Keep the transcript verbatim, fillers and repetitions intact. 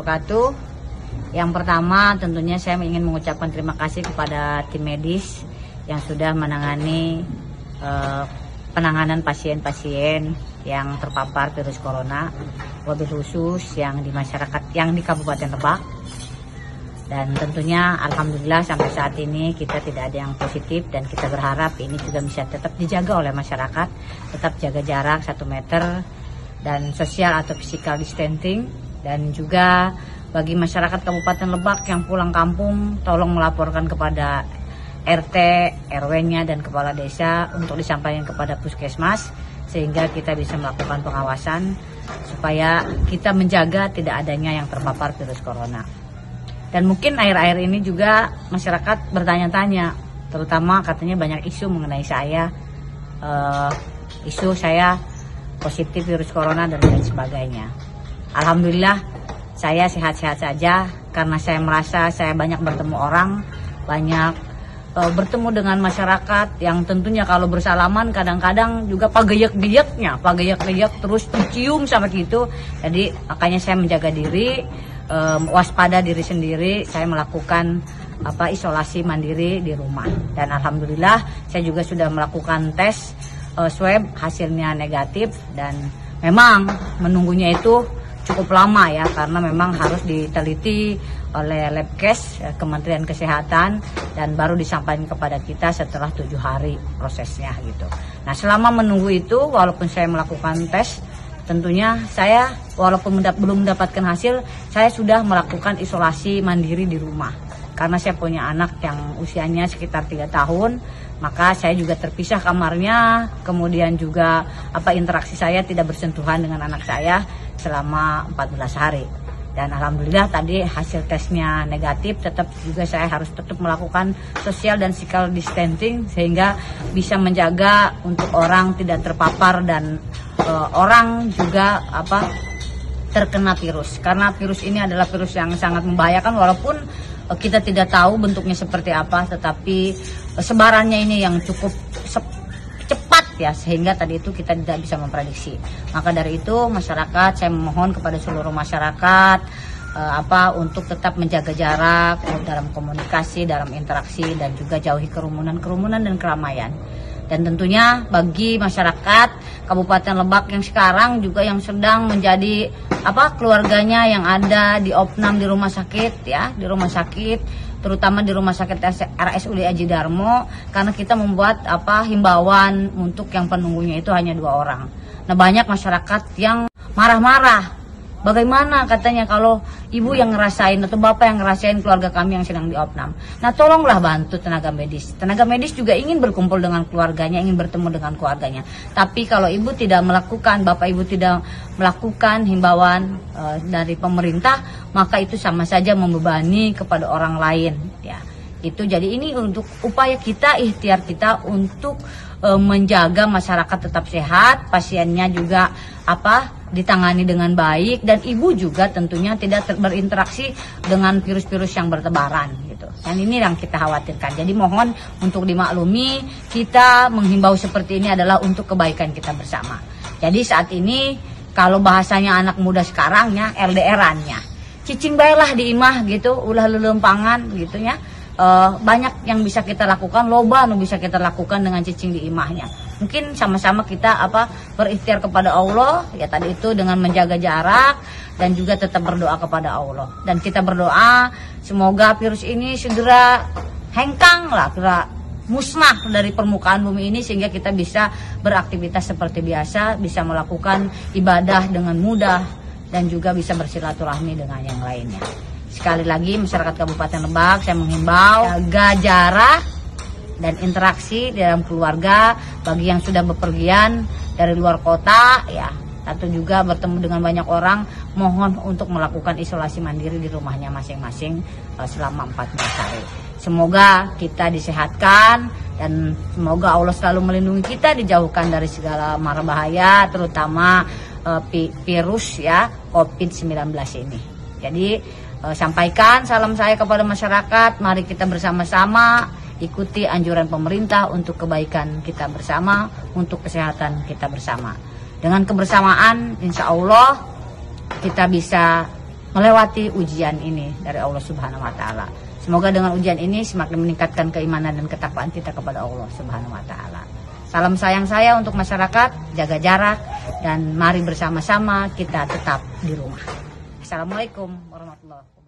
wabarakatuh. Yang pertama tentunya saya ingin mengucapkan terima kasih kepada tim medis yang sudah menangani eh, penanganan pasien-pasien yang terpapar virus corona, wabil khusus yang di masyarakat yang di Kabupaten Lebak. Dan tentunya alhamdulillah sampai saat ini kita tidak ada yang positif, dan kita berharap ini juga bisa tetap dijaga oleh masyarakat, tetap jaga jarak satu meter dan sosial atau physical distancing. Dan juga bagi masyarakat Kabupaten Lebak yang pulang kampung, tolong melaporkan kepada R T, R W-nya dan kepala desa untuk disampaikan kepada puskesmas, sehingga kita bisa melakukan pengawasan supaya kita menjaga tidak adanya yang terpapar virus corona. Dan mungkin akhir-akhir ini juga masyarakat bertanya-tanya, terutama katanya banyak isu mengenai saya, uh, isu saya positif virus corona dan lain sebagainya. Alhamdulillah saya sehat-sehat saja, karena saya merasa saya banyak bertemu orang, banyak uh, bertemu dengan masyarakat yang tentunya kalau bersalaman kadang-kadang juga pagayek-gayeknya, pagayek-gayek terus dicium sama gitu. Jadi makanya saya menjaga diri, Um, waspada diri sendiri, saya melakukan apa isolasi mandiri di rumah. Dan alhamdulillah saya juga sudah melakukan tes uh, swab, hasilnya negatif, dan memang menunggunya itu cukup lama ya, karena memang harus diteliti oleh Labkes ya, Kementerian Kesehatan, dan baru disampaikan kepada kita setelah tujuh hari prosesnya gitu. Nah, selama menunggu itu, walaupun saya melakukan tes, tentunya saya walaupun mendap belum mendapatkan hasil, saya sudah melakukan isolasi mandiri di rumah. Karena saya punya anak yang usianya sekitar tiga tahun, maka saya juga terpisah kamarnya, kemudian juga apa interaksi saya tidak bersentuhan dengan anak saya selama empat belas hari. Dan alhamdulillah tadi hasil tesnya negatif, tetap juga saya harus tetap melakukan social dan physical distancing, sehingga bisa menjaga untuk orang tidak terpapar dan uh, orang juga apa terkena virus. Karena virus ini adalah virus yang sangat membahayakan, walaupun uh, kita tidak tahu bentuknya seperti apa, tetapi uh, sebarannya ini yang cukup cepat ya, sehingga tadi itu kita tidak bisa memprediksi. Maka dari itu masyarakat, saya memohon kepada seluruh masyarakat eh, apa untuk tetap menjaga jarak dalam komunikasi, dalam interaksi, dan juga jauhi kerumunan-kerumunan dan keramaian. Dan tentunya bagi masyarakat Kabupaten Lebak yang sekarang juga yang sedang menjadi apa keluarganya yang ada di opnam di rumah sakit ya, di rumah sakit, terutama di Rumah Sakit R S U D Aji Darmo, karena kita membuat apa himbauan untuk yang penunggunya itu hanya dua orang. Nah, banyak masyarakat yang marah-marah. Bagaimana katanya kalau ibu yang ngerasain atau bapak yang ngerasain keluarga kami yang sedang di opnam. Nah, tolonglah bantu tenaga medis. Tenaga medis juga ingin berkumpul dengan keluarganya, ingin bertemu dengan keluarganya. Tapi kalau ibu tidak melakukan, bapak ibu tidak melakukan himbauan uh, dari pemerintah, maka itu sama saja membebani kepada orang lain ya. Itu jadi ini untuk upaya kita, ikhtiar kita untuk uh, menjaga masyarakat tetap sehat, pasiennya juga apa ditangani dengan baik, dan ibu juga tentunya tidak berinteraksi dengan virus-virus yang bertebaran gitu. Dan ini yang kita khawatirkan. Jadi mohon untuk dimaklumi, kita menghimbau seperti ini adalah untuk kebaikan kita bersama. Jadi saat ini kalau bahasanya anak muda sekarang ya L D R-annya, cicing baiklah di imah gitu, ulah lelempangan gitu ya. Uh, banyak yang bisa kita lakukan, loba yang bisa kita lakukan dengan cicing di imahnya. Mungkin sama-sama kita apa berikhtiar kepada Allah ya, tadi itu dengan menjaga jarak dan juga tetap berdoa kepada Allah. Dan kita berdoa semoga virus ini segera hengkang lah, segera musnah dari permukaan bumi ini, sehingga kita bisa beraktivitas seperti biasa, bisa melakukan ibadah dengan mudah, dan juga bisa bersilaturahmi dengan yang lainnya. Sekali lagi masyarakat Kabupaten Lebak, saya menghimbau jaga jarak dan interaksi di dalam keluarga. Bagi yang sudah bepergian dari luar kota ya, atau juga bertemu dengan banyak orang, mohon untuk melakukan isolasi mandiri di rumahnya masing-masing selama empat belas hari. Semoga kita disehatkan, dan semoga Allah selalu melindungi kita, dijauhkan dari segala mara bahaya, terutama uh, virus ya COVID sembilan belas ini. Jadi Uh, sampaikan salam saya kepada masyarakat, mari kita bersama-sama ikuti anjuran pemerintah untuk kebaikan kita bersama, untuk kesehatan kita bersama. Dengan kebersamaan insya Allah kita bisa melewati ujian ini dari Allah Subhanahu wa taala. Semoga dengan ujian ini semakin meningkatkan keimanan dan ketakwaan kita kepada Allah Subhanahu wa taala. Salam sayang saya untuk masyarakat, jaga jarak dan mari bersama-sama kita tetap di rumah. Assalamualaikum warahmatullahi wabarakatuh.